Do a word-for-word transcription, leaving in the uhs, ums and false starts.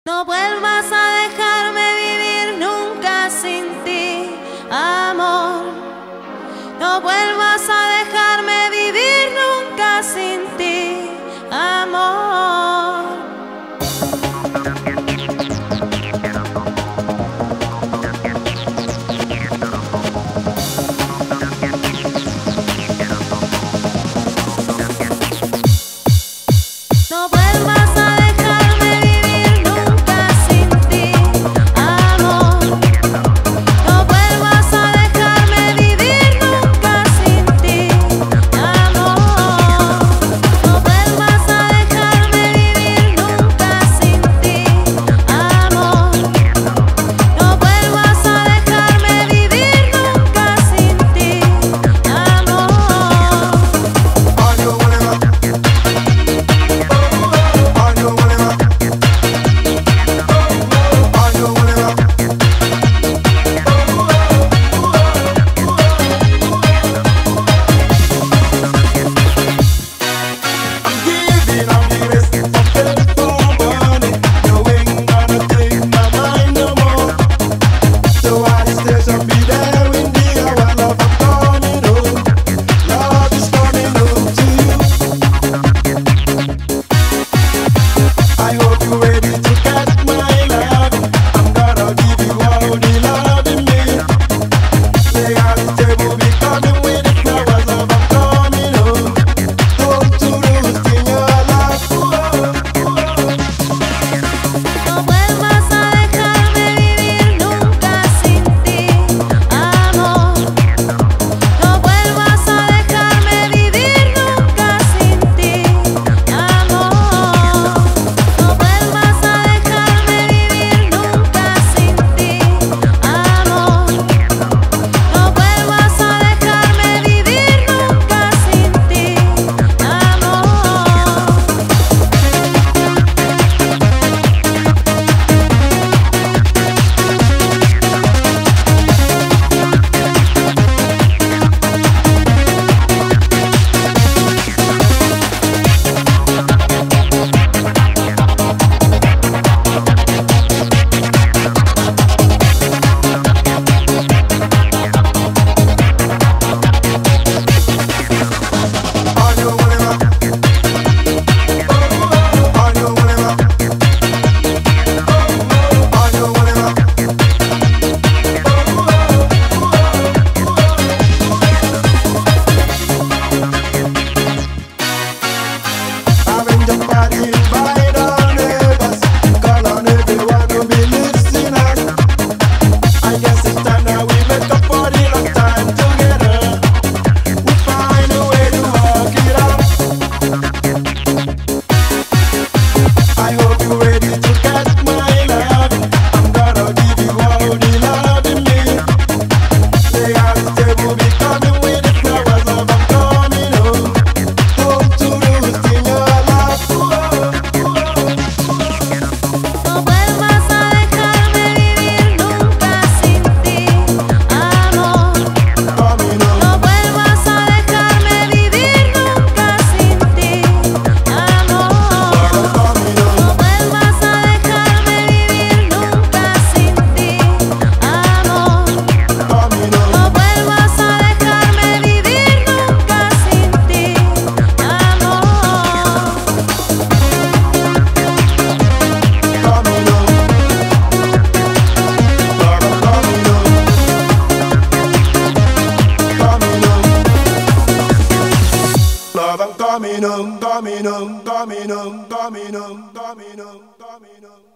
No vuelvas a dejarme vivir nunca sin ti, amor. No vuelvas a dejarme vivir nunca sin ti, amor. No vuelvas a dejarme vivir nunca sin ti, amor. No vuelvas a dejarme vivir nunca sin ti, amor. No vuelvas a dejarme vivir nunca sin ti, amor. No vuelvas a dejarme vivir nunca sin ti, amor. Coming home, coming home, coming home, coming home, coming home, coming home.